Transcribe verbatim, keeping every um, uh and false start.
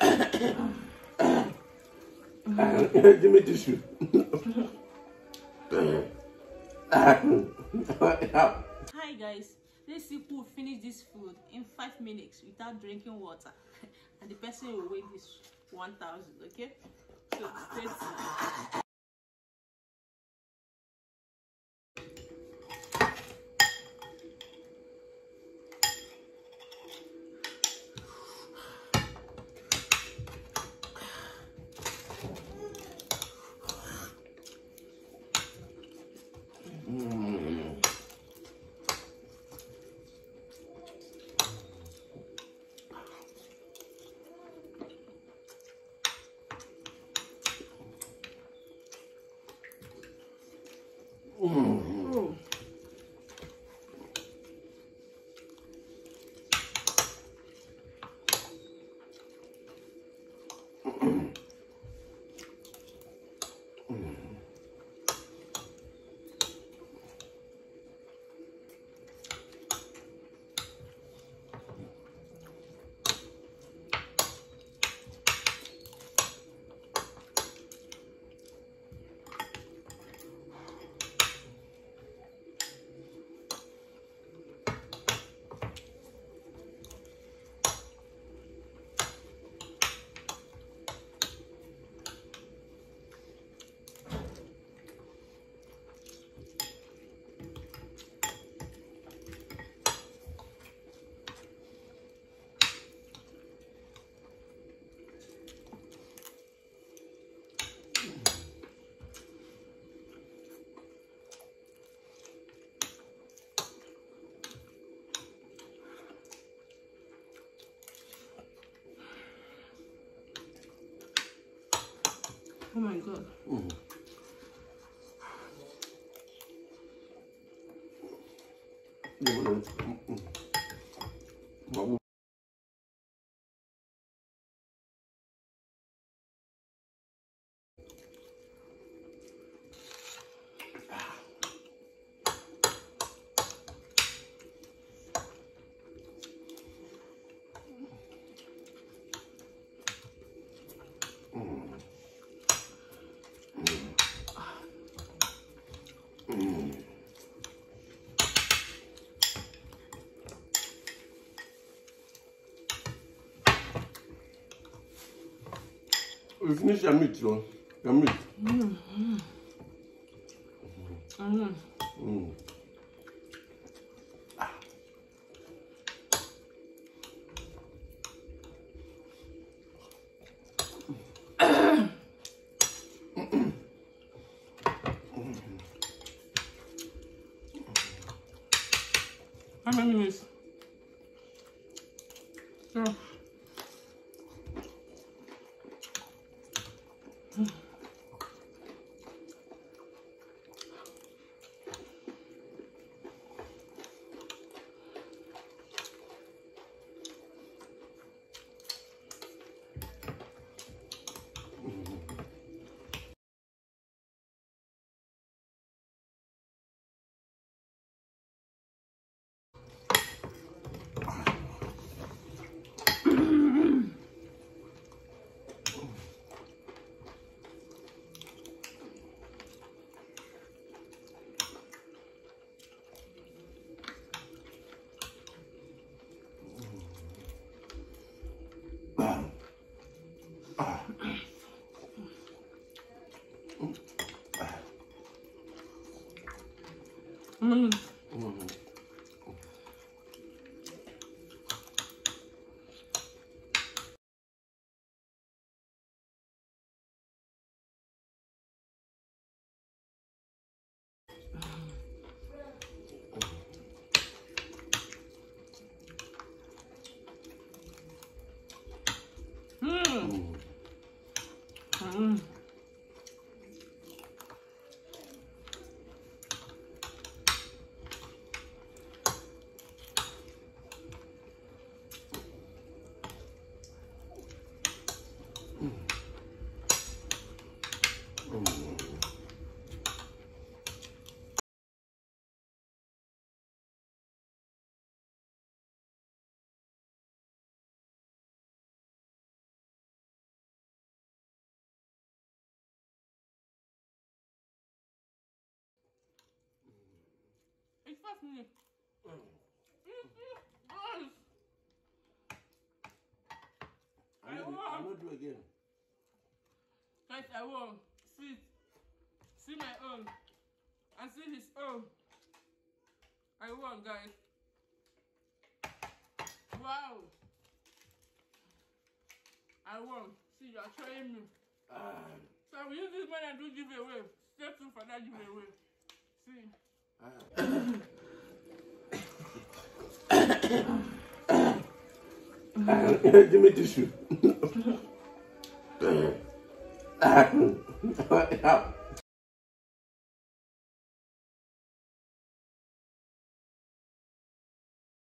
Give me tissue. Hi guys, let's see who will finish this food in five minutes without drinking water, and the person will win this one thousand. Okay, so let's. Mm. Oh my god. Mm. Mm. You finish your meat, so your meat. Mm. Mm. Mm. How many minutes? Oh. Mm. Mm. Mm. Mm. five minutes. Mm. Mm-hmm. I I will won. not do again. Guys, I won. See, see my own, and see his own. I won, guys. Wow. I won. See, you are showing me. Ah. So I will use this money and do giveaway. Stay tuned for that giveaway. See. Give me tissue.